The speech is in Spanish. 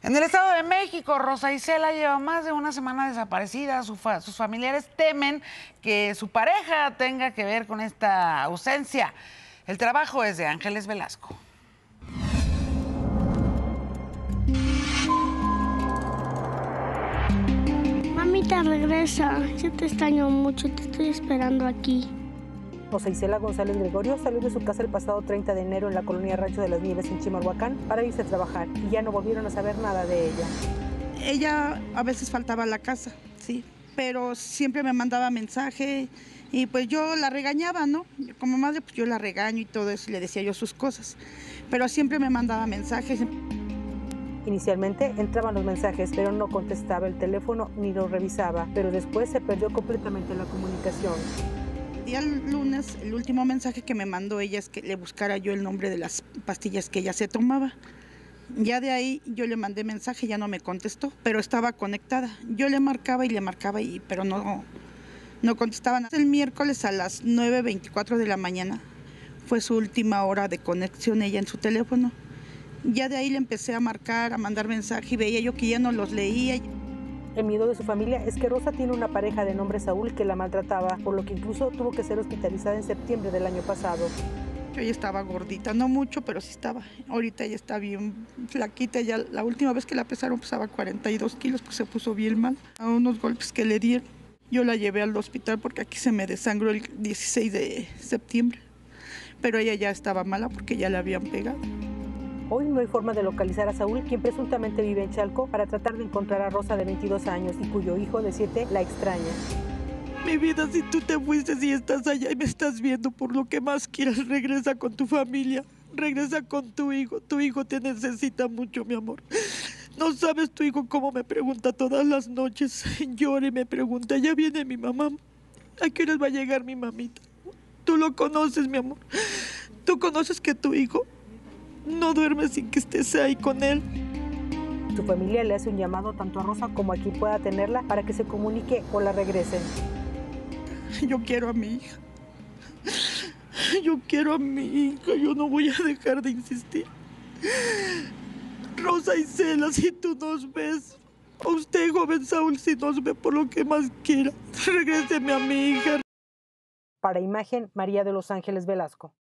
En el Estado de México, Rosa Isela lleva más de una semana desaparecida. Sus familiares temen que su pareja tenga que ver con esta ausencia. El trabajo es de Ángeles Velasco. Mamita, regresa. Yo te extraño mucho, te estoy esperando aquí. Rosa Isela González Gregorio salió de su casa el pasado 30 de enero en la colonia Rancho de las Nieves en Chimalhuacán para irse a trabajar y ya no volvieron a saber nada de ella. Ella a veces faltaba a la casa, sí, pero siempre me mandaba mensaje y pues yo la regañaba, ¿no? Como madre pues yo la regaño y todo eso y le decía yo sus cosas, pero siempre me mandaba mensajes. Inicialmente entraban los mensajes, pero no contestaba el teléfono ni lo revisaba, pero después se perdió completamente la comunicación. El día lunes, el último mensaje que me mandó ella es que le buscara yo el nombre de las pastillas que ella se tomaba. Ya de ahí yo le mandé mensaje, ya no me contestó, pero estaba conectada. Yo le marcaba, pero no contestaban. El miércoles a las 9:24 de la mañana fue su última hora de conexión ella en su teléfono. Ya de ahí le empecé a marcar, a mandar mensaje y veía yo que ya no los leía. El miedo de su familia es que Rosa tiene una pareja de nombre Saúl que la maltrataba, por lo que incluso tuvo que ser hospitalizada en septiembre del año pasado. Ella estaba gordita, no mucho, pero sí estaba. Ahorita ella está bien flaquita. Ya la última vez que la pesaron pesaba 42 kilos, pues se puso bien mal. A unos golpes que le dieron. Yo la llevé al hospital porque aquí se me desangró el 16 de septiembre. Pero ella ya estaba mala porque ya la habían pegado. Hoy no hay forma de localizar a Saúl, quien presuntamente vive en Chalco, para tratar de encontrar a Rosa de 22 años y cuyo hijo de 7 la extraña. Mi vida, si tú te fuiste y estás allá y me estás viendo, por lo que más quieras, regresa con tu familia, regresa con tu hijo te necesita mucho, mi amor. No sabes tu hijo cómo me pregunta todas las noches, llora y me pregunta, ya viene mi mamá, ¿a qué horas va a llegar mi mamita? Tú lo conoces, mi amor, tú conoces que tu hijo no duerme sin que estés ahí con él. Su familia le hace un llamado tanto a Rosa como a quien pueda tenerla para que se comunique o la regresen. Yo quiero a mi hija. Yo quiero a mi hija. Yo no voy a dejar de insistir. Rosa Isela, si tú nos ves. A usted, joven Saúl, si nos ve, por lo que más quiera, regréseme a mi hija. Para Imagen, María de los Ángeles Velasco.